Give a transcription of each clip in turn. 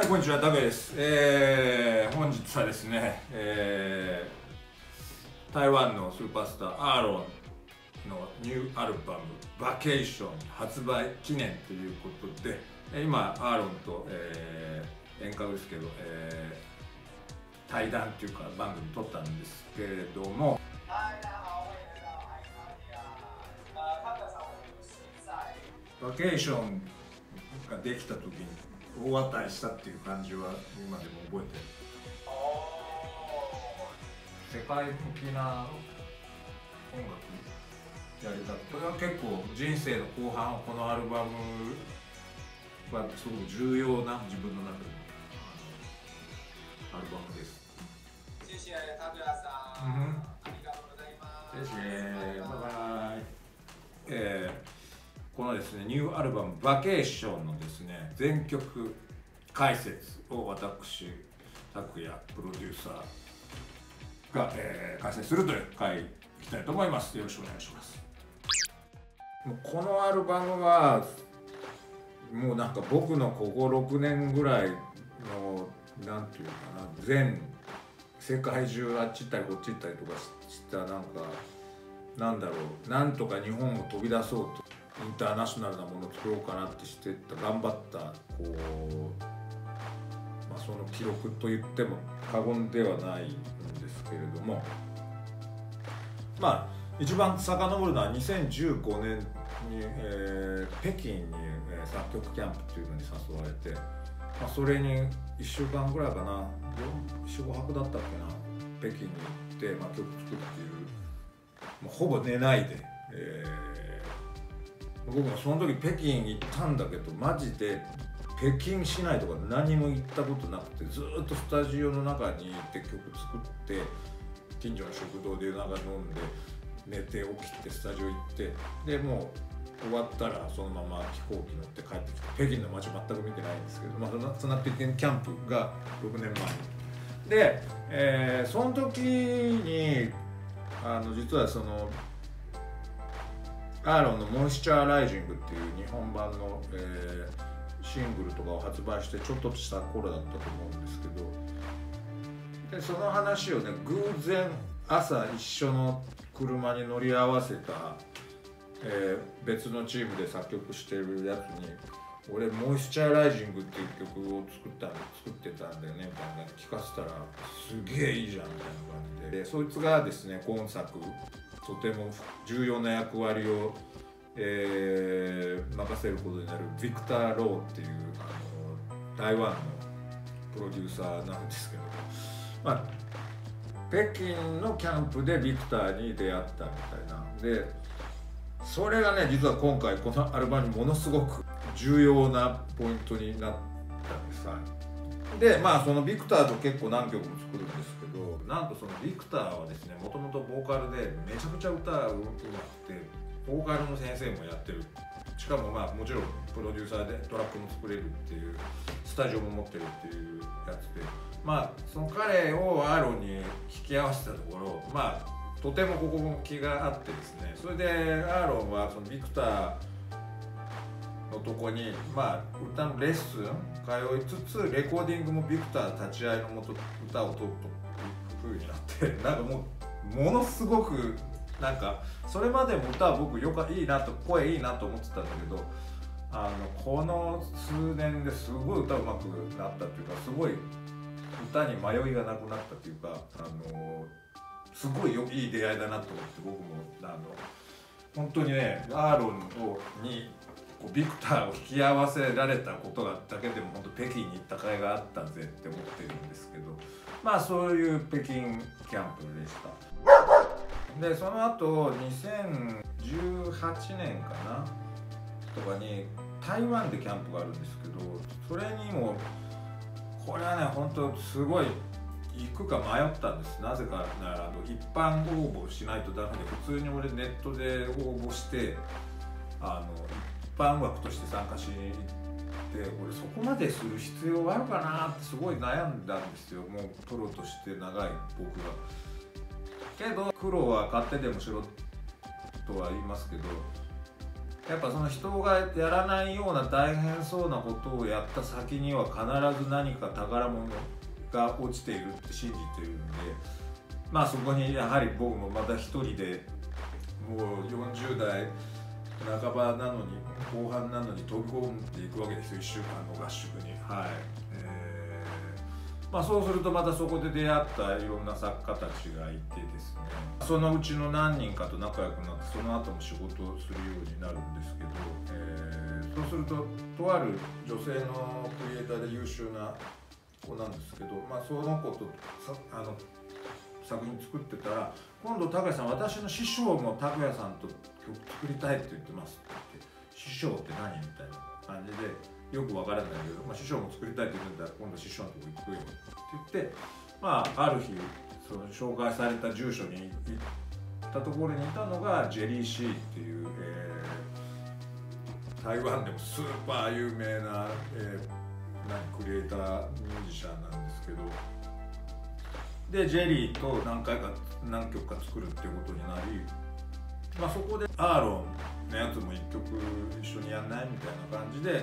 はい、こんにちは、タクです。本日はですね、台湾のスーパースターアーロンのニューアルバム「バケーション」発売記念ということで、今アーロンと、遠隔ですけど、対談というか番組撮ったんですけれども、バケーションができた時に大当たりしたっていう感じは今でも覚えてる。世界的な音楽やりたくて、これは結構人生の後半、このアルバムはすごく重要な自分の中でのアルバムです。 谢谢タクヤさん、ありがとうございます。 谢謝、バイバイ。このですね、ニューアルバム「バケーション」のですね、全曲解説を私、拓也プロデューサーが、解説するという回いきたいと思います。よろしくお願いします。もうこのアルバムはもうなんか僕のここ6年ぐらいのなんていうかな、全世界中あっち行ったりこっち行ったりとかしたなんだろう、なんとか日本を飛び出そうと。インターナショナルなものを作ろうかなってしてた、頑張ったその記録と言っても過言ではないんですけれども、一番遡るのは2015年に、北京に、作曲キャンプっていうのに誘われて、それに1週間ぐらいかな、4、5泊だったっけな、北京に行って、曲作るっていう、もうほぼ寝ないで。僕もその時北京行ったんだけど、マジで北京市内とか何も行ったことなくて、ずっとスタジオの中に行って曲作って、近所の食堂で飲んで寝て起きてスタジオ行って、でもう終わったらそのまま飛行機乗って帰ってきて、北京の街全く見てないんですけど、そんな北京キャンプが6年前にで、その時に実はそのアーロンの「モイスチャーライジング」っていう日本版の、シングルとかを発売してちょっとした頃だったと思うんですけど、でその話をね、偶然朝一緒の車に乗り合わせた、別のチームで作曲してるやつに「俺モイスチャーライジングっていう曲を作ってたんだよね」みたいな聞かせたら「すげえいいじゃん」みたいな感じで、そいつがですね、今作とても重要な役割を、任せることになるビクター・ローっていう台湾のプロデューサーなんですけど、北京のキャンプでビクターに出会ったみたいなで、それがね、実は今回このアルバムにものすごく重要なポイントになったんです。でそのビクターと結構何曲も作るんですけど、なんとそのビクターはですね、もともとボーカルでめちゃくちゃ歌うまくて、ボーカルの先生もやってる、しかももちろんプロデューサーでトラックも作れるっていう、スタジオも持ってるっていうやつで、その彼をアーロンに引き合わせたところ、とてもここも気があってですね、それでアーロンはそのビクターのとこに歌のレッスン通いつつ、レコーディングもビクター立ち会いのもと歌を取るという風になって、ものすごくそれまでも歌は僕いいなと、声いいなと思ってたんだけど、この数年ですごい歌うまくなったっていうか、すごい歌に迷いがなくなったっていうか、すごいいい出会いだなと思って、僕も本当にね、アーロンにビクターを引き合わせられたことだけでも本当北京に行った甲斐があったぜって思ってるんですけど、そういう北京キャンプでした。でその後2018年かなとかに台湾でキャンプがあるんですけど、それにもこれはね、本当すごい行くか迷ったんです。なぜかなら一般応募しないとダメで、普通に俺ネットで応募して一般枠として参加しに行って、俺そこまでする必要あるかなってすごい悩んだんですよ。もうプロとして長い僕が。けど苦労は買ってでもしろとは言いますけど、 やっぱその人がやらないような大変そうなことをやった先には必ず何か宝物が落ちているって信じてるんで、まあそこにやはり僕もまた一人でもう40代半ばなのに後半なのに飛び込んでいくわけですよ、1週間の合宿に。はい、まあ、そうするとまたそこで出会ったいろんな作家たちがいてですね、そのうちの何人かと仲良くなってその後も仕事をするようになるんですけど、そうするととある女性のクリエイターで優秀な子なんですけど、まあ、その子と作品作ってたら、今度拓哉さん、私の師匠も拓哉さんと曲作りたいって言ってますって言って、師匠って何みたいな感じで、よくわからないけど、まあ、師匠も作りたいって言ってたら、今度師匠のとこ行くよって言って、まあ、ある日その紹介された住所に行ったところにいたのがジェリー・シーっていう、台湾でもスーパー有名な、クリエイターミュージシャンなんですけど、でジェリーと何曲か作るっていうことになり、まあ、そこでアーロンのやつも1曲一緒にやんないみたいな感じで、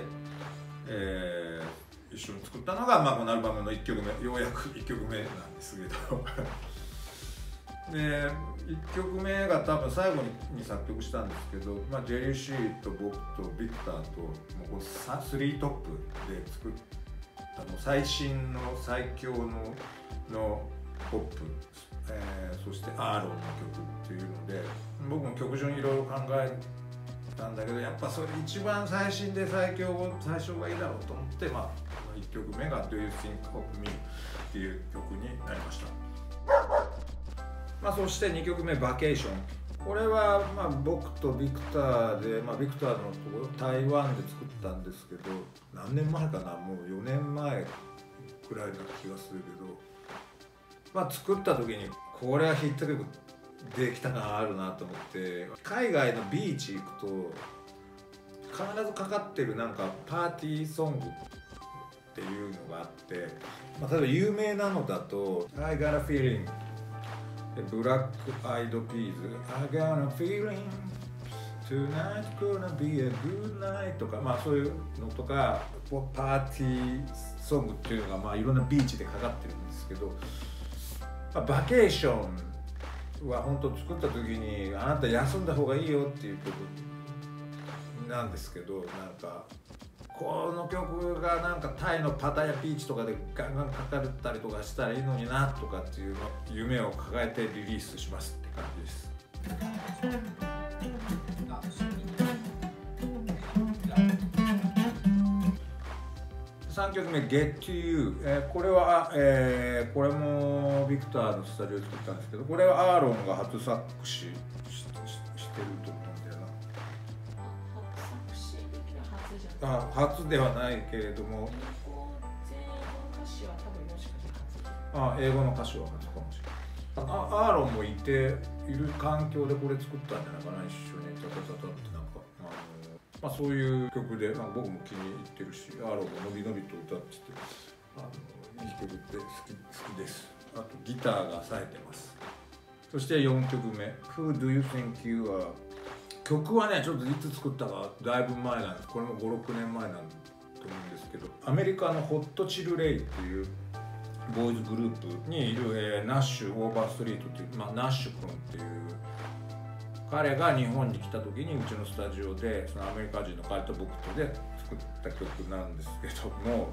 一緒に作ったのが、まあ、このアルバムの1曲目、ようやく1曲目なんですけどで1曲目が多分最後に作曲したんですけど、まあ、ジェリー・シーと僕とビクターともうこの3トップで作ったの最新の最強のポップ、そしてアーロンの曲っていうので、僕も曲順いろいろ考えたんだけど、やっぱそれ一番最新で最初がいいだろうと思って、まあ、1曲目が Do You Think of Me っていう曲になりました。まあ、そして2曲目バケーション、これはまあ僕とビクターで、まあ、ビクターのところ台湾で作ったんですけど、何年前かな、もう4年前くらいな気がするけど、まあ、作った時にこれはヒット曲できた感あるなと思って、海外のビーチ行くと必ずかかってるなんかパーティーソングっていうのがあって、まあ、例えば有名なのだと「I got a feeling」ブラックアイドピーズ「I got a feeling tonight gonna be a good night」とか、まあそういうのとかパーティーソングっていうのがまあいろんなビーチでかかってるんですけど、バケーションは本当作った時にあなた休んだ方がいいよっていう曲なんですけど、なんかこの曲がなんかタイのパタヤビーチとかでガンガンかかったりとかしたらいいのになとかっていう夢を抱えてリリースしますって感じです。3曲目「Get to You」これは、これもビクターのスタジオで作ったんですけど、これはアーロンが初作詞してると思うんだよな。 初作詞できる初じゃない。 初ではないけれども、英語の歌詞は初かもしれない。アーロンもいる環境でこれ作ったんじゃないかな、一緒にタタタタってなんか。まあ、そういう曲で、まあ、僕も気に入ってるし、アーロンものびのびと歌ってて、いい曲って好きです。あとギターが冴えてます。そして4曲目「Who Do You Think You Are」。曲はねちょっといつ作ったかだいぶ前なんです。これも 5,6 年前なんと思うんですけど、アメリカのホットチルレイっていうボーイズグループにいる、ナッシュ・オーバーストリートっていう、まあ、ナッシュ君っていう彼が日本に来た時にうちのスタジオでそのアメリカ人の彼と僕とで作った曲なんですけども、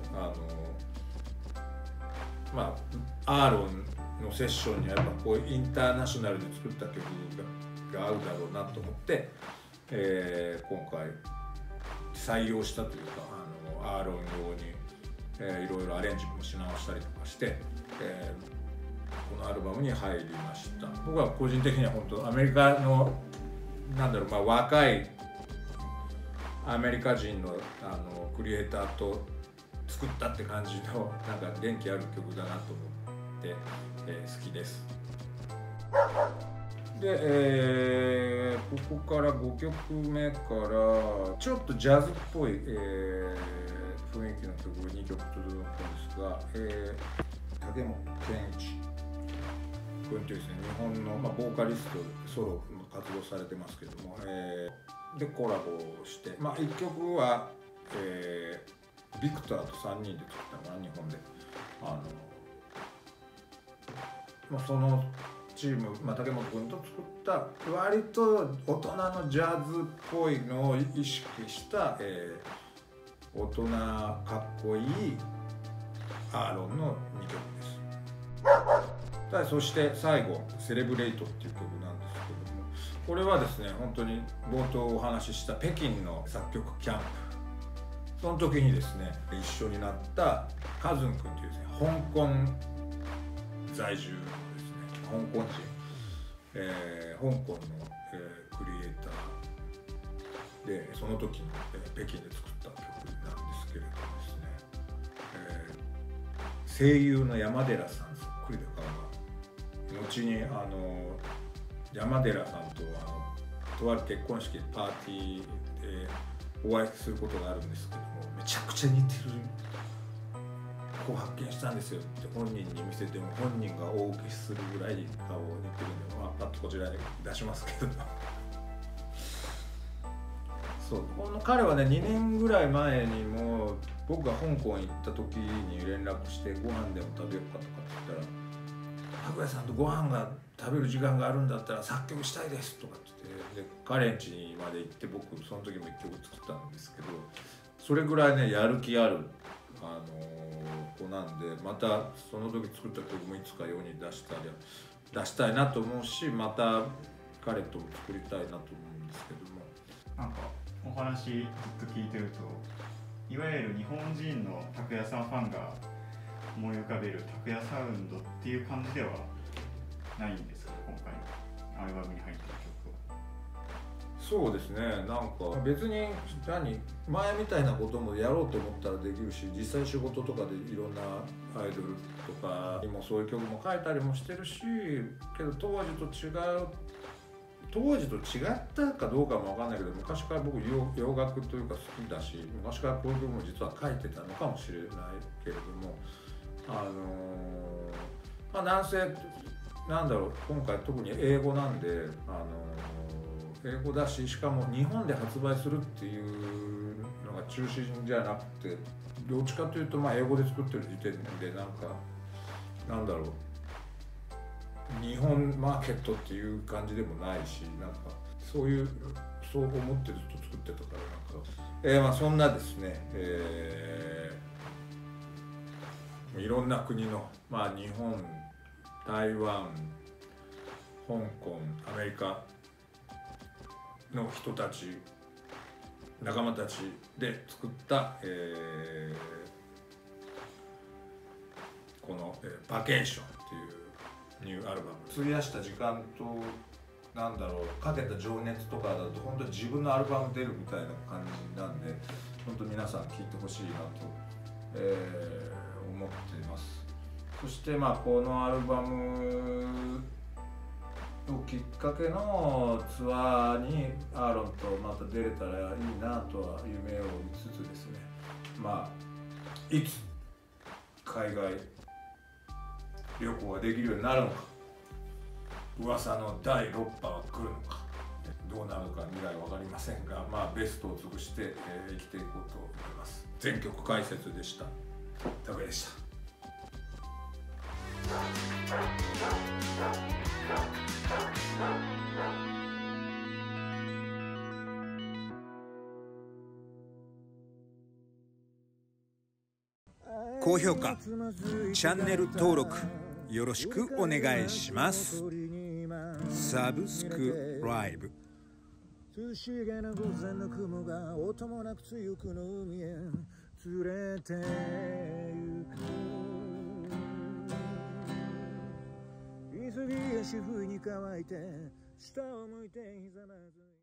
まあアーロンのセッションにはやっぱこういうインターナショナルで作った曲が合うだろうなと思って、今回採用したというかアーロン用に、いろいろアレンジもし直したりとかして、このアルバムに入りました。僕は個人的には本当アメリカのなんだろう、まあ、若いアメリカ人のクリエイターと作ったって感じのなんか元気ある曲だなと思って、好きです。で、ここから5曲目からちょっとジャズっぽい、雰囲気の曲2曲続くんですが、竹本健一君というですね、日本の、まあ、ボーカリストソロ活動されてますけども、 でコラボして、1曲は、ビクターと3人で作ったのかな、日本で。そのチーム、竹本君と作った割と大人のジャズっぽいのを意識した、大人かっこいいアーロンの2曲です。そして最後「セレブレイト」っていう曲なんですけども、これはですね、本当に冒頭お話しした北京の作曲キャンプ、その時にですね一緒になったカズン君というですね、香港在住のですね、香港人、香港の、クリエイターで、その時の、北京で作った曲なんですけれどもですね、声優の山寺さんそっくりで顔が、後に山寺さんととある結婚式パーティーでお会いすることがあるんですけども、めちゃくちゃ似てる子を発見したんですよって本人に見せても、本人が大受けするぐらい顔を似てるんで、パッとこちらに出しますけどそうこの彼はね、2年ぐらい前にも僕が香港行った時に連絡してご飯でも食べようかとかって言ったら、拓哉さんとご飯が食べる時間があるんだったら作曲したいですとかって言って、で彼ん家まで行って、僕その時も1曲作ったんですけど、それぐらいねやる気ある子なんで、またその時作った曲もいつか世に出したいなと思うし、また彼とも作りたいなと思うんですけども、 なんかお話ずっと聞いてると、いわゆる日本人の拓哉さんファンが思い浮かべる拓哉サウンドっていう感じではないんですか、今回のアルバムに入ってる曲は。 そうですね、なんか別に前みたいなこともやろうと思ったらできるし、実際仕事とかでいろんなアイドルとかにもそういう曲も書いたりもしてるし、けど当時と違ったかどうかも分かんないけど、昔から僕洋楽というか好きだし、昔からこういう曲も実は書いてたのかもしれないけれども、なんせ今回特に英語なんで、英語だし、しかも日本で発売するっていうのが中心じゃなくて、どっちかというと英語で作ってる時点で日本マーケットっていう感じでもないし、そう思ってずっと作ってたから、そんなですね、いろんな国の、日本、台湾、香港、アメリカの人たち、仲間たちで作った、この「バケーション」っていうニューアルバム、費やした時間とかけた情熱とかだと本当に自分のアルバム出るみたいな感じなんで、本当に皆さん聴いてほしいなと、思っています。そしてこのアルバムをきっかけのツアーにアーロンとまた出れたらいいなとは夢を見つつですね、いつ海外旅行ができるようになるのか、噂の第6波は来るのか、どうなるのか未来は分かりませんが、ベストを尽くして生きていこうと思います。全曲解説でした。拓哉でした。高評価、チャンネル登録よろしくお願いします。サブスクライブ。涼しげな午前の雲が音もなく強くの海へ連れて行く。急ぎ足不意に乾いて下を向いてひざまずい